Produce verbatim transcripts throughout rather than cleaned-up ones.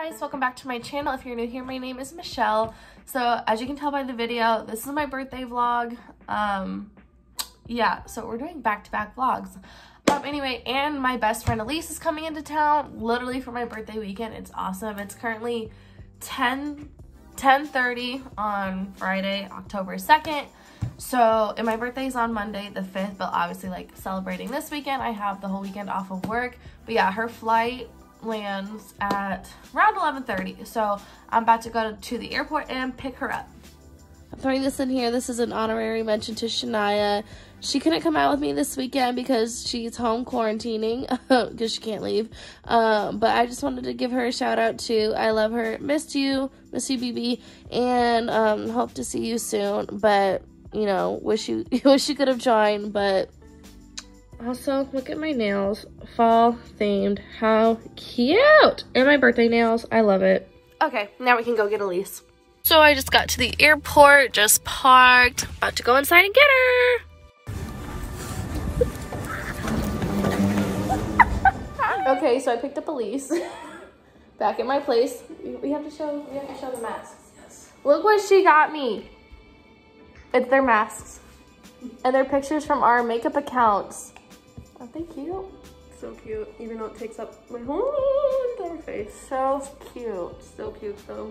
guys, welcome back to my channel. If you're new here, my name is Michelle. So as you can tell by the video, this is my birthday vlog. Um yeah, so we're doing back-to-back vlogs. Um anyway, and my best friend Elise is coming into town literally for my birthday weekend. It's awesome. It's currently ten thirty on Friday, October second. So, and my birthday is on Monday the fifth, but obviously like celebrating this weekend, I have the whole weekend off of work. But yeah, her flight lands at around eleven thirty. So I'm about to go to the airport and pick her up. I'm throwing this in here. This is an honorary mention to Shania. She couldn't come out with me this weekend because she's home quarantining because she can't leave. Um, but I just wanted to give her a shout out too. I love her. Missed you. Miss you, B B. And um, hope to see you soon. But, you know, wish you, wish you could have joined. But also, look at my nails. Fall themed. How cute. And my birthday nails. I love it. Okay, now we can go get Elise. So I just got to the airport, just parked. About to go inside and get her. Okay, so I picked up Elise. Back at my place. We have to show we have to show the masks. Yes. Look what she got me. It's their masks. And they're pictures from our makeup accounts. Aren't they cute? So cute, even though it takes up my whole entire face. So cute. So cute though.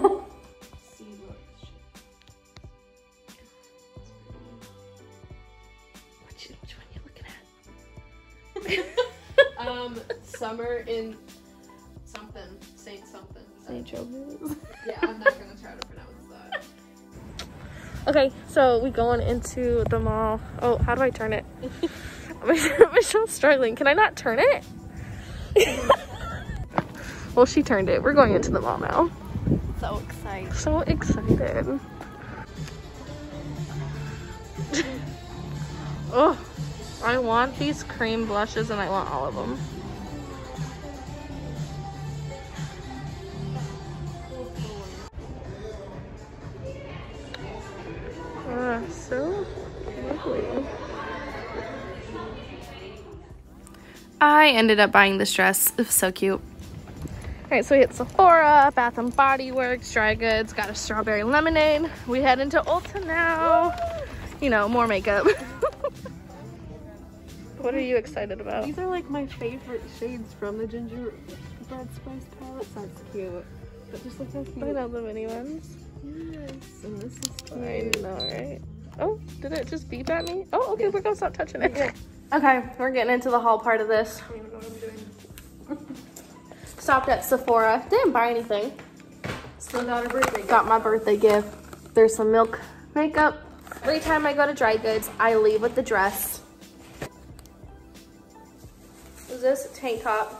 Which, which one are you looking at? um, summer in something, Saint something. Saint Joseph. Yeah, I'm not gonna try to pronounce that. Okay, so we going into the mall. Oh, how do I turn it? Michelle's struggling. Can I not turn it? Well, she turned it. We're going into the mall now. So excited. So excited. Oh, I want these cream blushes and I want all of them. Ah, so lovely. I ended up buying this dress. It was so cute. All right, so we hit Sephora, Bath and Body Works, Dry Goods, got a strawberry lemonade. We head into Ulta now. You know, more makeup. What are you excited about? These are like my favorite shades from the gingerbread spice palette. That's cute. But just look how cute. I know the mini ones. Yes, and this is cute. I know, right? Oh, did it just beep at me? Oh, okay, Yeah. we're gonna stop touching it. Yeah. Okay, we're getting into the haul part of this. I don't even know what I'm doing. Stopped at Sephora. Didn't buy anything. Still got a birthday gift. Got my birthday gift. There's some Milk makeup. Every time I go to Dry Goods, I leave with the dress. Is this a tank top?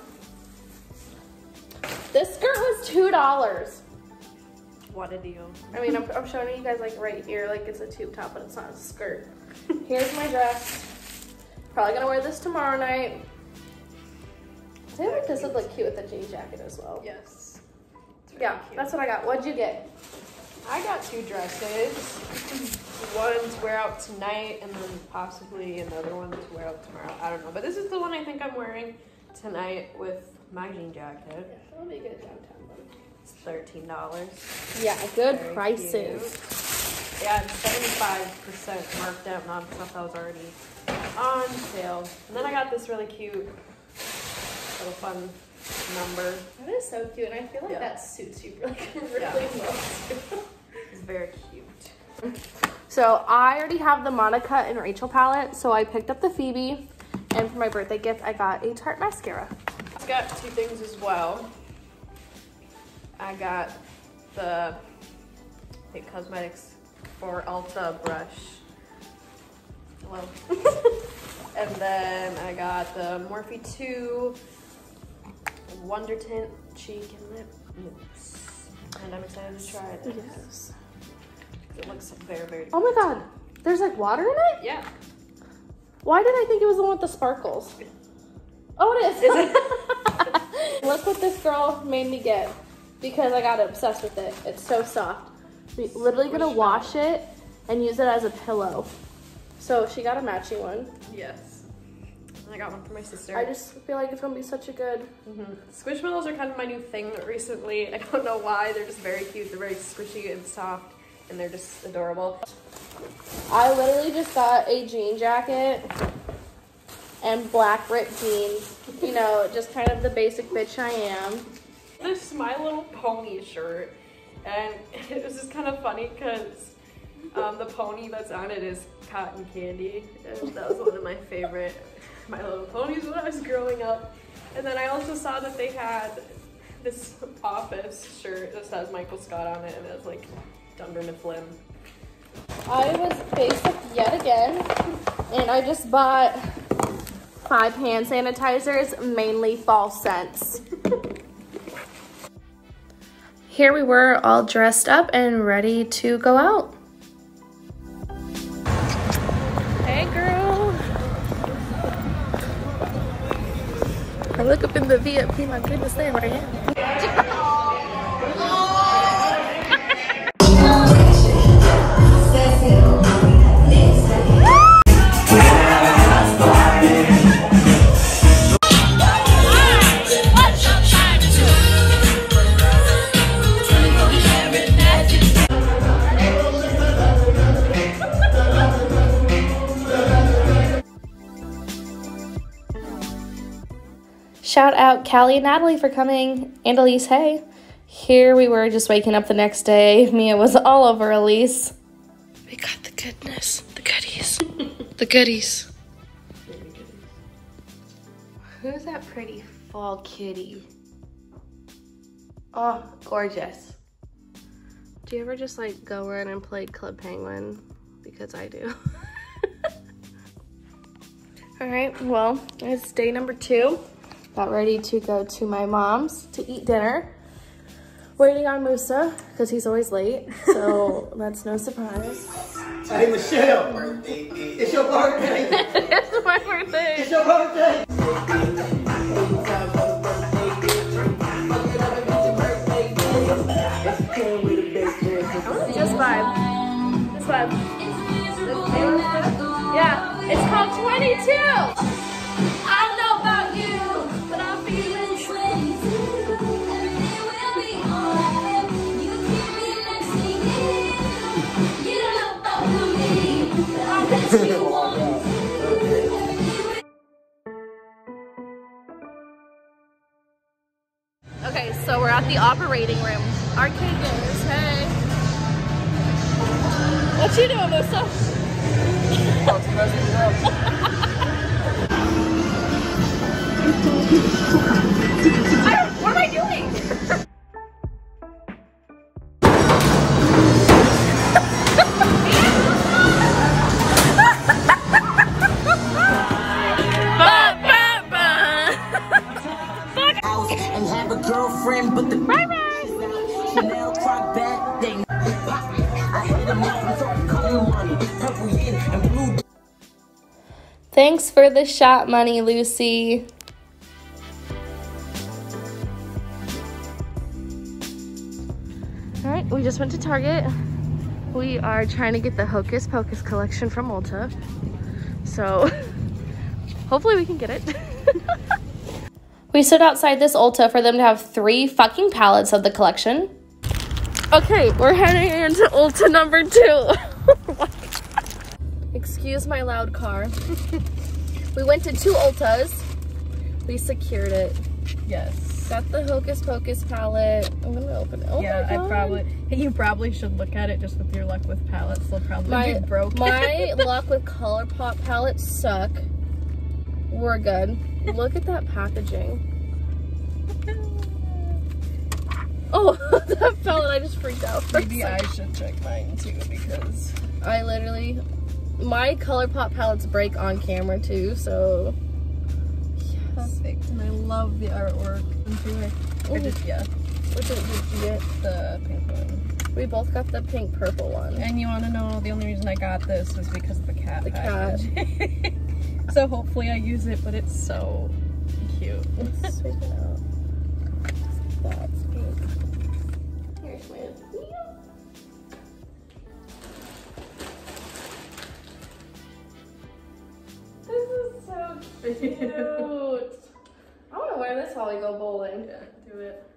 This skirt was two dollars. What a deal. I mean, I'm, I'm showing you guys like right here, like it's a tube top, but it's not a skirt. Here's my dress. Probably gonna wear this tomorrow night. I feel like this would look cute with the jean jacket as well. Yes. Yeah, that's what I got. What'd you get? I got two dresses. One to wear out tonight and then possibly another one to wear out tomorrow. I don't know. But this is the one I think I'm wearing tonight with my jean jacket. That'll be good downtown. It's thirteen dollars. Yeah, good Very prices. Cute. Yeah, it's seventy-five percent marked down on stuff that was already on sale. And then I got this really cute little fun number. That is so cute, and I feel like Yeah. that suits you really, really Yeah. well too. It's very cute. So I already have the Monica and Rachel palette, so I picked up the Phoebe, and for my birthday gift, I got a Tarte mascara. I got two things as well. I got the It Cosmetics for Ulta brush. Hello. And then I got the Morphe two Wonder Tint Cheek and Lip Mousse. And I'm excited to try this. Yes. It looks very, very Oh my god, there's like water in it? Yeah. Why did I think it was the one with the sparkles? Oh, it is. Is it? Look what this girl made me get because I got obsessed with it. It's so soft. We're literally gonna wash it and use it as a pillow. So she got a matching one. Yes. And I got one for my sister. I just feel like it's gonna be such a good... Mm-hmm. Squishmallows are kind of my new thing recently. I don't know why. They're just very cute. They're very squishy and soft, and they're just adorable. I literally just got a jean jacket and black ripped jeans. You know, just kind of the basic bitch I am. This My Little Pony shirt, and it was just kind of funny because um, the pony that's on it is Cotton Candy, and that was one of my favorite My Little Ponies when I was growing up. And then I also saw that they had this Office shirt that says Michael Scott on it, and it's like Dunder Mifflin. I was basic yet again, and I just bought five hand sanitizers, mainly fall scents. Here we were all dressed up and ready to go out. Hey girl. I look up in the V I P, my goodness, there I am. Shout out Callie and Natalie for coming, and Elise, hey. Here we were just waking up the next day. Mia was all over Elise. We got the goodness, the goodies, the goodies. Who's that pretty fall kitty? Oh, gorgeous. Do you ever just like go run and play Club Penguin? Because I do. All right, well, it's day number two. Got ready to go to my mom's to eat dinner. Waiting on Musa, because he's always late, so that's no surprise. Hey, Michelle, it's your birthday. It's my birthday. It's your birthday. Just vibe. Just vibe. Yeah, it's called twenty-two. I don't know about you, but I'm feeling twenty-two. Everything will be alright. You keep me next to you. You don't know about me, but I bet you want to. Okay, so we're at the operating room. Arcade games, hey. What you doing, Musa? I, what am I doing? And have a girlfriend, but the right, right. Chanel croc bag thing. I hit him up and call money, purple yin and blue. Thanks for the shot money, Lucy. All right, we just went to Target. We are trying to get the Hocus Pocus collection from Ulta. So hopefully we can get it. We stood outside this Ulta for them to have three fucking pallets of the collection. Okay, we're heading into Ulta number two. Excuse my loud car. We went to two Ultas. We secured it. Yes. Got the Hocus Pocus palette. I'm gonna open it. Oh yeah, my God. I probably. You probably should look at it just with your luck with palettes. They'll probably my, be broken. My luck with ColourPop palettes suck. We're good. Look at that packaging. Oh, that fell and I just freaked out. For Maybe I should check mine too because I literally, my ColourPop palettes break on camera too, so. Yes. Perfect. And I love the artwork. I just, yeah. Which one did you get? The pink one. We both got the pink purple one. And you want to know the only reason I got this was because of the cat The package. cat. So hopefully I use it, but it's so cute. Let's switch it out. That's pink. Here's my This is so cute. I want to wear this while we go bowling. Yeah, do it.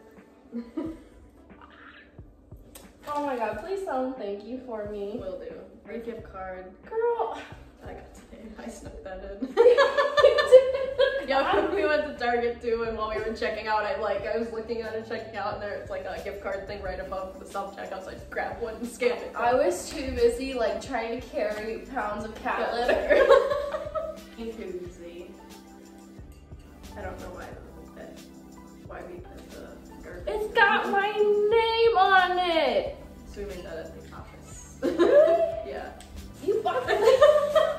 Oh my god, please tell them thank you for me. Will do. Free gift card. Girl. I got to say, I snuck that in. Yeah, when we went to Target too, and while we were checking out, I like I was looking at it, checking out, and there's like a gift card thing right above the self checkout, so I just grabbed one and scanned it. I was too busy like trying to carry pounds of cat litter. Easy. I don't know why that why we put the garbage. It's got my name on it. So we made that at the office. Really? Yeah. You bought it.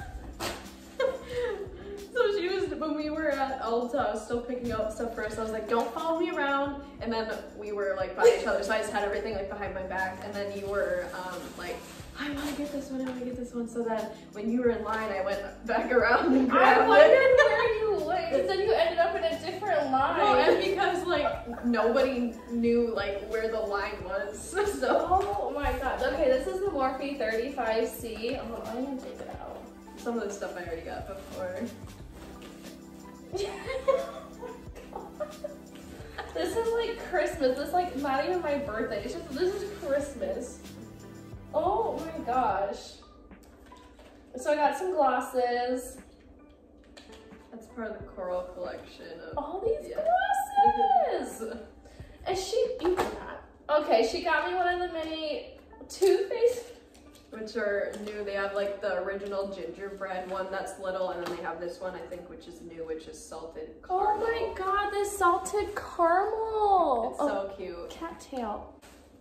So she was, when we were at Ulta, I was still picking up stuff for us. I was like, don't follow me around. And then we were like by each other. So I just had everything like behind my back. And then you were um, like, I want to get this one, I want to get this one. So then when you were in line, I went back around and grabbed I wondered it. where you went. Because then you ended up in a different line. No, and because like nobody knew like where the line was. So. Oh my god. Okay, this is the Morphe thirty-five C. Oh, I'm gonna take it out. Some of the stuff I already got before. This is like Christmas. This is like not even my birthday. It's just this is Christmas. Oh my gosh. So I got some glosses. That's part of the Coral collection. Of, All these yeah. glosses. And she, you cannot. Okay, she got me one of the mini Too Faced. Which are new. They have like the original gingerbread one that's little, and then they have this one I think which is new, which is salted caramel. Oh my god, this salted caramel. It's oh, so cute. Cattail.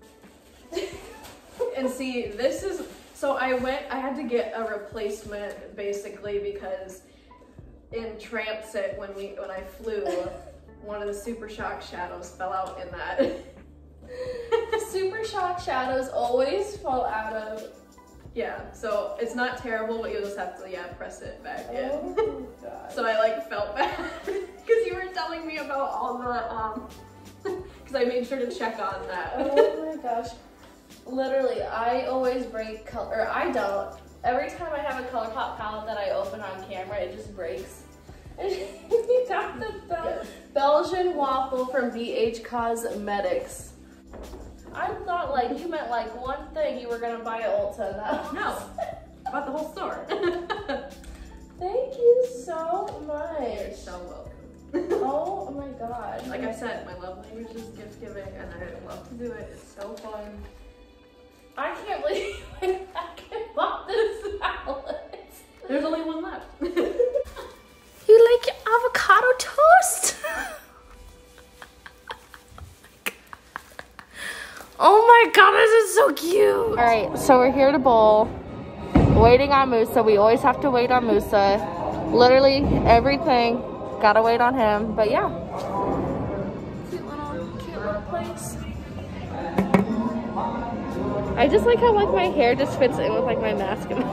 And see, this is, so I went, I had to get a replacement basically because in transit when we, when I flew, one of the Super Shock shadows fell out in that. Super Shock shadows always fall out of. Yeah, so it's not terrible, but you'll just have to, yeah, press it back in. Oh god. So I like felt bad because you were telling me about all the, um, because I made sure to check on that. Oh my gosh. Literally, I always break color, or I don't. Every time I have a ColourPop palette that I open on camera, it just breaks. And you got the Bel Yes. Belgian waffle from B H Cosmetics. I thought like you meant like one thing you were gonna buy at Ulta. That No, about the whole store. Thank you so much. You're so welcome. Oh my god. Like I said, my love language is gift giving, and I love to do it. It's so fun. I can't believe I can bought this palette. There's only one left. You like your avocado toast? Oh my god, this is so cute. All right, so we're here to bowl. Waiting on Musa. We always have to wait on Musa. Literally everything. Gotta wait on him, but yeah. Cute little, cute little place. I just like how like my hair just fits in with like my mask and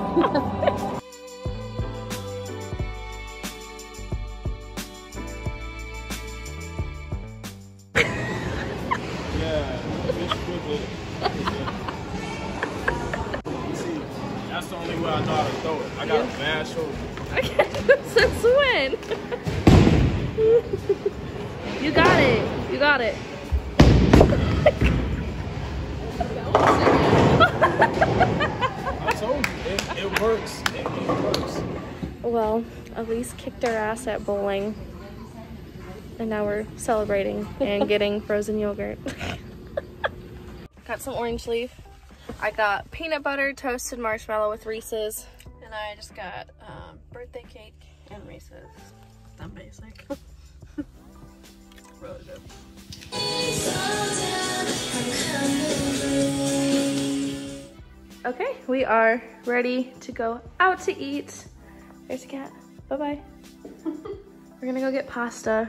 See, that's the only way I know how to throw it. I got a bad shoulder. I can't do it since when? You got it. You got it. I told you, it, it works. It, it works. Well, Elise kicked our ass at bowling. And now we're celebrating and getting frozen yogurt. Got some orange leaf. I got peanut butter toasted marshmallow with Reese's. And I just got um, birthday cake and Reese's. Dumb basic. Really good. Okay, we are ready to go out to eat. There's a cat. Bye-bye. We're gonna go get pasta.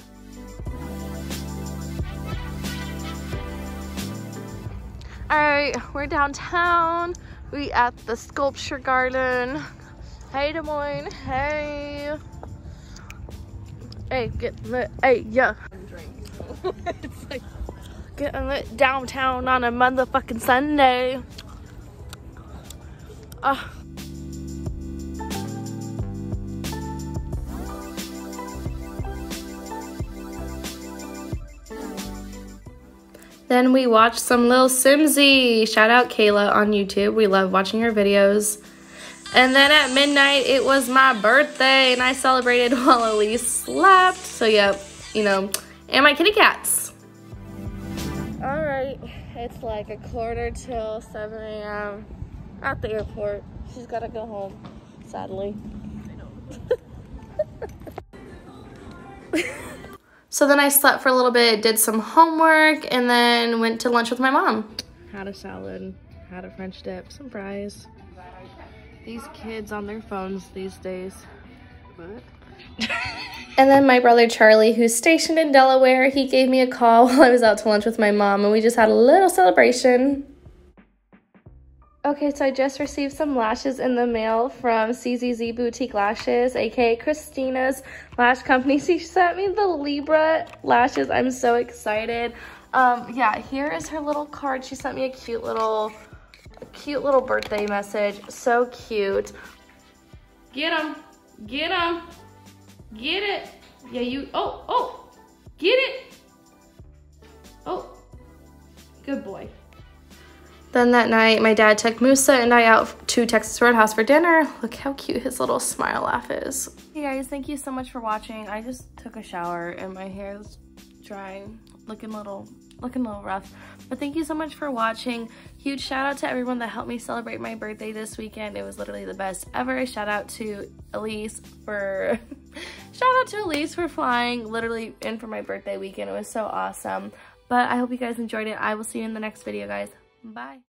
All right, we're downtown. We at the Sculpture Garden. Hey, Des Moines. Hey. Hey, get lit. Hey, yeah. I'm drinking. It's like getting lit downtown on a motherfucking Sunday. Ah. Then we watched some Lil Simsy. Shout out Kayla on YouTube. We love watching her videos. And then at midnight, it was my birthday, and I celebrated while Elise slept. So, yep, you know, and my kitty cats. All right, it's like a quarter till seven A M at the airport. She's got to go home, sadly. So then I slept for a little bit, did some homework, and then went to lunch with my mom. Had a salad, had a French dip, some fries. These kids on their phones these days. What? And then my brother Charlie, who's stationed in Delaware, he gave me a call while I was out to lunch with my mom, and we just had a little celebration. Okay, so I just received some lashes in the mail from C Z Z Boutique Lashes, aka Christina's lash company. She sent me the Libra lashes. I'm so excited. Um, yeah, here is her little card. She sent me a cute little, a cute little birthday message. So cute. Get him, get him, get it. Yeah, you. Oh, oh, get it. Oh, good boy. Then that night, my dad took Musa and I out to Texas Roadhouse for dinner. Look how cute his little smile laugh is. Hey guys, thank you so much for watching. I just took a shower and my hair is dry, looking a little, looking a little rough. But thank you so much for watching. Huge shout out to everyone that helped me celebrate my birthday this weekend. It was literally the best ever. Shout out to Elise for, shout out to Elise for flying literally in for my birthday weekend. It was so awesome. But I hope you guys enjoyed it. I will see you in the next video, guys. Bye.